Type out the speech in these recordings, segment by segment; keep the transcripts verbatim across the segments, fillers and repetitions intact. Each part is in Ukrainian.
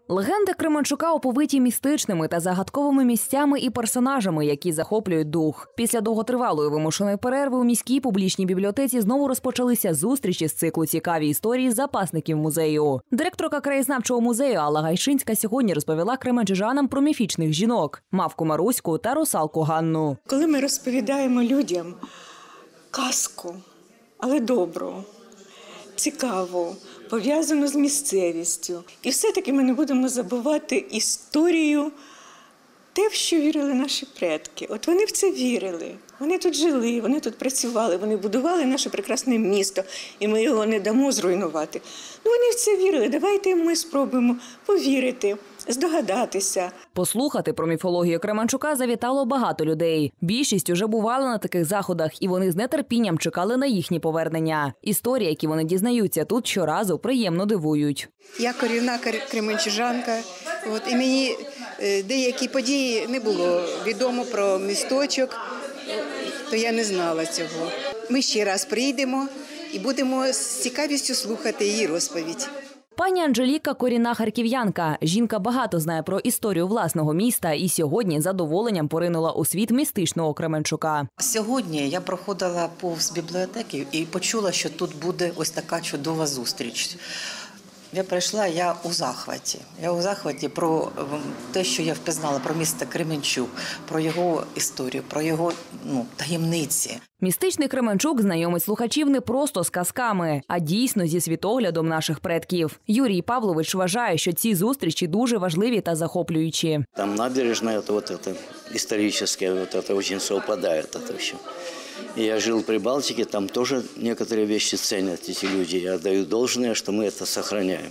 Легенди Кременчука оповиті містичними та загадковими місцями і персонажами, які захоплюють дух. Після довготривалої вимушеної перерви у міській публічній бібліотеці знову розпочалися зустрічі з циклу «Цікаві історії запасників музею». Директорка краєзнавчого музею Алла Гайшинська сьогодні розповіла кременчужанам про міфічних жінок – Мавку Маруську та Русалку Ганну. Коли ми розповідаємо людям казку, але добру, цікаву, пов'язану з місцевістю. І все-таки ми не будемо забувати історію, те, в що вірили наші предки. От вони в це вірили. Вони тут жили, вони тут працювали, вони будували наше прекрасне місто, і ми його не дамо зруйнувати. Ну, вони в це вірили. Давайте ми спробуємо повірити, здогадатися. Послухати про міфологію Кременчука завітало багато людей. Більшість уже бували на таких заходах, і вони з нетерпінням чекали на їхні повернення. Історії, які вони дізнаються тут, щоразу приємно дивують. Я корінна кременчужанка, от, і мені деякі події не було відомо про місточок, то я не знала цього. Ми ще раз прийдемо і будемо з цікавістю слухати її розповідь. Пані Анжеліка – корінна харків'янка. Жінка багато знає про історію власного міста і сьогодні з задоволенням поринула у світ містичного Кременчука. Сьогодні я проходила повз бібліотеки і почула, що тут буде ось така чудова зустріч. Я прийшла, я у захваті. Я у захваті про те, що я впізнала про місто Кременчук, про його історію, про його ну, таємниці. Містичний Кременчук знайомить слухачів не просто з казками, а дійсно зі світоглядом наших предків. Юрій Павлович вважає, що ці зустрічі дуже важливі та захоплюючі. Там набережна, вот это историческое, вот это очень совпадает это все. Я жил при Балтике, там тоже некоторые вещи ценят эти люди. Я отдаю должное, что мы это сохраняем.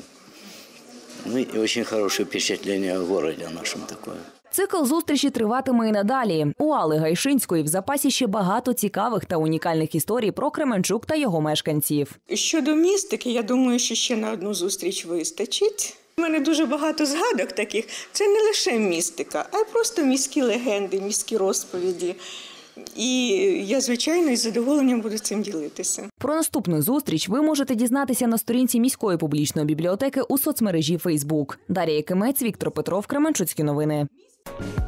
Ну и очень хорошее впечатление о городе нашем такое. Цикл зустрічі триватиме і надалі. У Алли Гайшинської в запасі ще багато цікавих та унікальних історій про Кременчук та його мешканців. Щодо містики, я думаю, що ще на одну зустріч вистачить. У мене дуже багато згадок таких. Це не лише містика, а й просто міські легенди, міські розповіді. І я, звичайно, із задоволенням буду цим ділитися. Про наступну зустріч ви можете дізнатися на сторінці міської публічної бібліотеки у соцмережі Фейсбук. Дар'я Якимець, Віктор Петров, Кременчуцькі новини.